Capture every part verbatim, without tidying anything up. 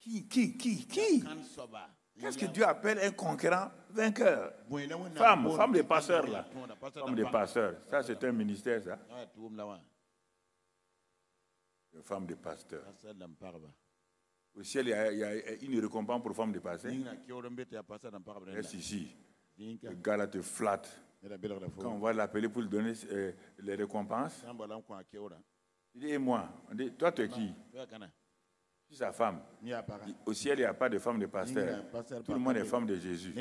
Qui, qui, qui, qui? Qu'est-ce que Dieu appelle un conquérant vainqueur? Femme, femme des pasteurs là. Femme des pasteurs. Ça, c'est un ministère, ça. Une femme des pasteurs. Au ciel, il y a, il y a une récompense pour femme des pasteurs. Reste ici. Le gars là te flatte. Quand on va l'appeler pour lui donner euh, les récompenses, il dit, et moi? On dit, toi, tu es qui? Je suis sa femme. Au ciel, il n'y a pas de femme de pasteur. Tout le monde est femme de Jésus.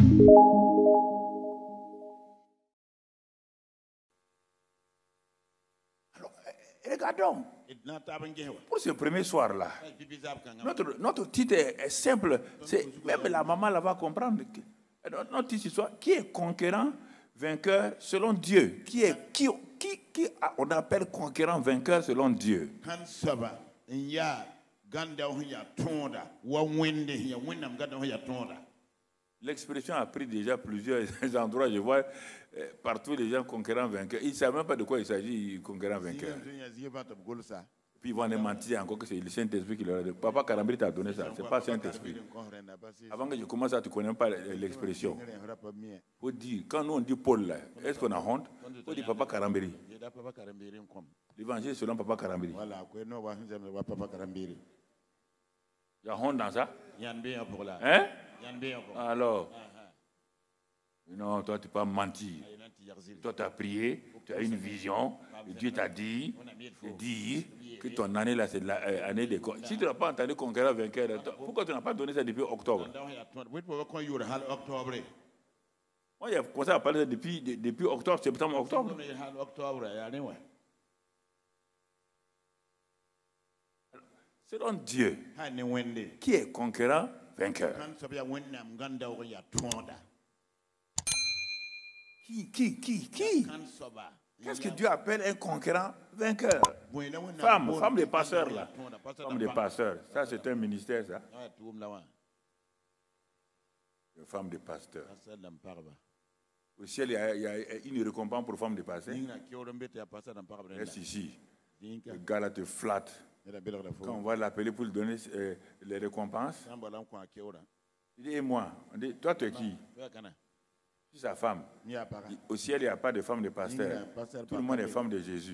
Alors, regardons. Pour ce premier soir-là, notre, notre titre est, est simple. Même la maman là va comprendre. Que, notre titre, c'est qui est conquérant, vainqueur selon Dieu? Qui est qui, qui, qui on appelle conquérant, vainqueur selon Dieu? L'expression a pris déjà plusieurs endroits. Je vois euh, partout les gens conquérants vainqueurs. Ils ne savent même pas de quoi il s'agit, conquérant vainqueur. Puis ils vont les mentir encore que c'est le Saint-Esprit qui leur a dit. Papa Karambiri t'a donné ça. Ce n'est pas le Saint-Esprit. Avant que je commence à te connais pas l'expression. Il faut dire, quand nous on dit Paul là, est-ce qu'on a honte? Il faut dire Papa Karambiri. L'évangile selon Papa Karambiri. Il y a honte dans ça? Hein? Alors, non, toi tu n'as pas menti. Toi tu as prié, tu as une vision, et Dieu t'a dit, de dire que ton année là c'est l'année des conquêtes. Si tu n'as pas entendu conquérant vainqueur, pourquoi tu n'as pas donné ça depuis octobre? Moi j'ai commencé à parler depuis, depuis octobre, septembre, octobre. Selon Dieu, qui est conquérant, vainqueur? Qui, qui, qui, qui? Qu'est-ce que Dieu appelle un conquérant, vainqueur? Femme, femme des pasteurs là. Femme des pasteurs. Ça, c'est un ministère, ça. Une femme des pasteurs. Au ciel, il y a, il y a une récompense pour femme des pasteurs. Reste ici. Le gars là te flatte. Quand on va l'appeler pour lui donner euh, les récompenses, il dit, et moi? On dit, toi, tu es qui? Je suis sa femme. Au ciel, il n'y a pas de femme de pasteur. Tout le monde est femme de Jésus.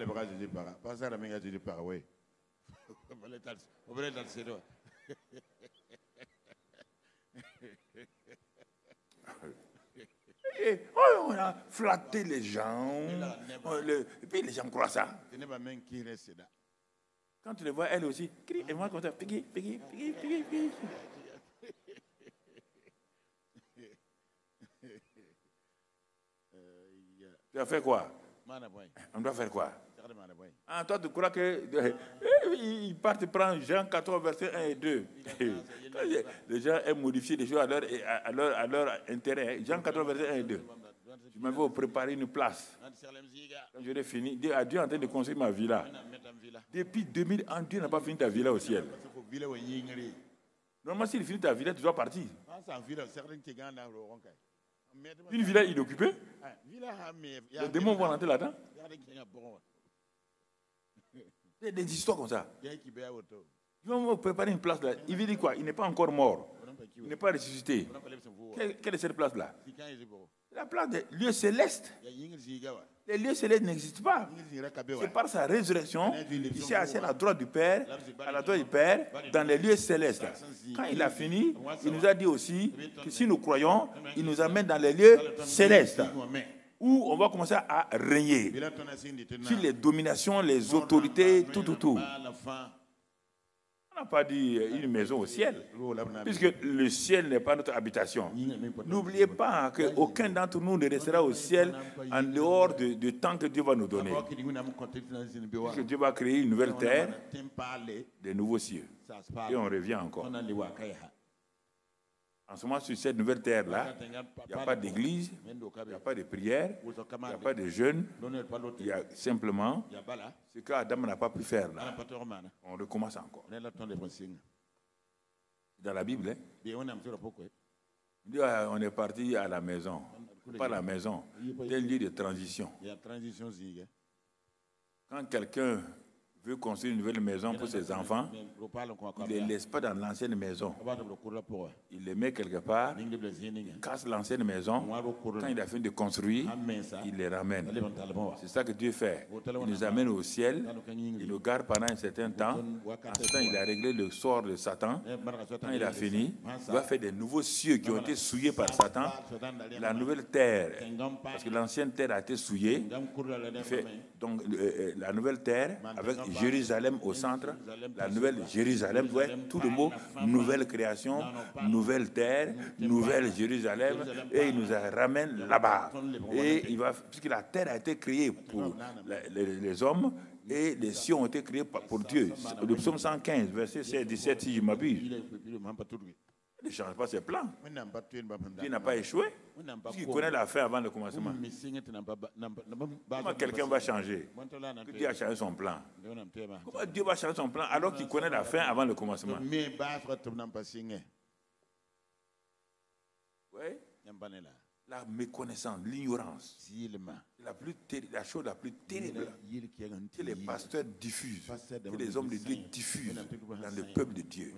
Et, oh, on a flatté les gens. Le, et puis les gens croient ça. Quand tu les vois, elle aussi, crie, et moi comme ça, piggy, piggy, piggy, piggy, piggy. Tu as fait quoi? On doit faire quoi? Ah, toi, tu crois que ils partent prendre Jean quatorze, verset un et deux. Les gens aiment modifier des choses à leur, à leur, à leur intérêt. Jean quatorze, verset un et deux. Je m'avais préparé une place. Quand j'aurais fini, Dieu est en train de construire ma villa. Depuis deux mille ans, Dieu n'a pas fini ta villa au ciel. Normalement, s'il finit ta villa, tu dois partir. Une villa inoccupée? Les démons vont rentrer là-dedans? Il y a des histoires comme ça. Ils vont me préparer une place là. Il veut dire quoi? Il n'est pas encore mort. Il n'est pas ressuscité. Quelle, quelle est cette place-là? La place des lieux célestes. Les lieux célestes n'existent pas. C'est par sa résurrection qu'il s'est assis à la droite du Père, à la droite du Père, dans les lieux célestes. Quand il a fini, il nous a dit aussi que si nous croyons, il nous amène dans les lieux célestes, où on va commencer à régner sur les dominations, les autorités, tout, tout, tout. On n'a pas dit une maison au ciel, puisque le ciel n'est pas notre habitation. N'oubliez pas qu'aucun d'entre nous ne restera au ciel en dehors du de temps que Dieu va nous donner. Puisque Dieu va créer une nouvelle terre, des nouveaux cieux. Et on revient encore. En ce moment, sur cette nouvelle terre-là, il n'y a pas d'église, il n'y a pas de prière, il n'y a pas de jeûne, il y a simplement ce qu'Adam n'a pas pu faire là. On recommence encore. Dans la Bible, hein? On est parti à la maison, pas la maison, c'est un lieu de transition. Quand quelqu'un veut construire une nouvelle maison pour ses enfants, il ne les laisse pas dans l'ancienne maison. Il les met quelque part, il casse l'ancienne maison. Quand il a fini de construire, il les ramène. C'est ça que Dieu fait. Il nous amène au ciel, il nous garde pendant un certain temps. En ce temps, il a réglé le sort de Satan. Quand il a fini, il va faire des nouveaux cieux qui ont été souillés par Satan. La nouvelle terre, parce que l'ancienne terre a été souillée. Il fait donc euh, la nouvelle terre avec Jérusalem au centre, la nouvelle Jérusalem, ouais, tout le mot nouvelle création, nouvelle terre, nouvelle Jérusalem, et il nous ramène là-bas. Et il va, puisque la terre a été créée pour les, les, les hommes et les cieux ont été créés pour Dieu. Le psaume cent quinze, verset seize dix-sept, si je m'abuse. Il ne change pas ses plans. Dieu n'a pas échoué. Il connaît la fin avant le commencement. Comment quelqu'un va changer? Que Dieu a changé son plan. Comment Dieu va changer son plan alors qu'il connaît la fin avant le commencement? Oui. La méconnaissance, l'ignorance, la, la chose la plus terrible que les pasteurs diffusent, que les hommes de Dieu diffusent dans le peuple de Dieu.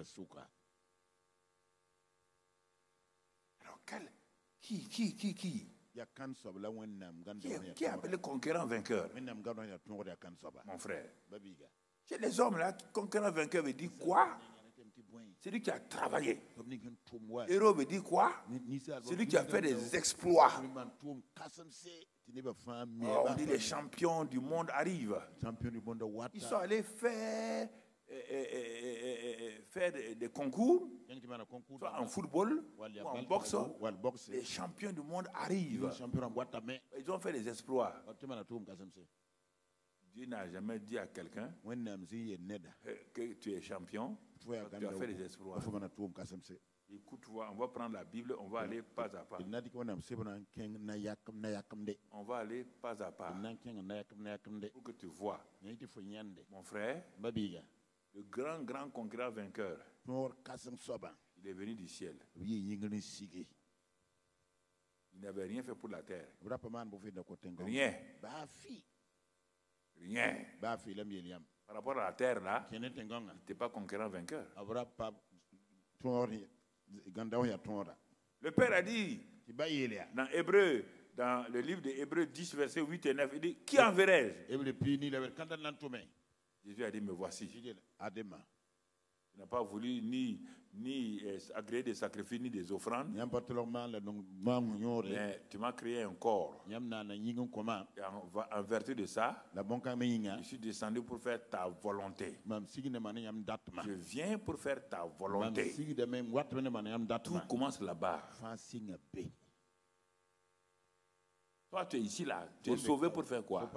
Alors, quel, qui, qui, qui, qui Qui est, qui est appelé conquérant vainqueur? Mon frère. Chez les hommes là, conquérant vainqueur veut dire quoi? C'est lui qui a travaillé. Héros veut dire quoi? C'est lui qui a fait des exploits. Oh, on dit les champions du monde arrivent. Ils sont allés faire, euh, euh, euh, faire des, des concours, soit en football ou en boxe. Les champions du monde arrivent. Ils ont fait des exploits. Dieu n'a jamais dit à quelqu'un que tu es champion, que tu as fait des exploits. Écoute, on va prendre la Bible, on va aller pas à pas. On va aller pas à pas pour que tu vois. Mon frère, le grand, grand conquérant vainqueur, il est venu du ciel. Il n'avait rien fait pour la terre. Rien. Rien. Par rapport à la terre, là, il n'était pas conquérant vainqueur. Le Père a dit, dans Hébreu, dans le livre de Hébreux dix, versets huit et neuf, il dit, qui enverrai-je? Jésus a dit, me voici. Il n'a pas voulu ni, ni euh, agréer des sacrifices ni des offrandes. Mais tu m'as créé un corps. Et en, en vertu de ça, je suis descendu pour faire ta volonté. Je viens pour faire ta volonté. Tout commence là-bas. Toi, tu es ici là. Tu es sauvé pour faire quoi?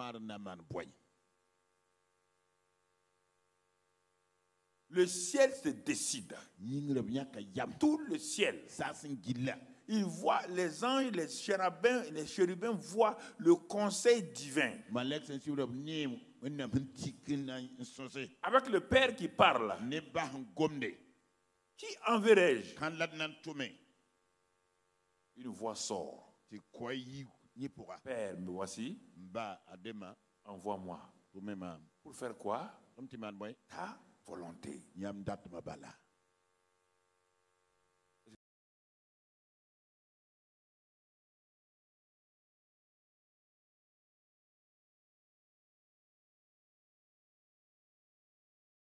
Le ciel se décide. Tout le ciel. Il voit les anges, les chérubins, les chérubins voient le conseil divin. Avec le Père qui parle. Qui enverrai-je? Une voix sort. Père, me voici. Envoie-moi. Pour faire quoi? Ta volonté.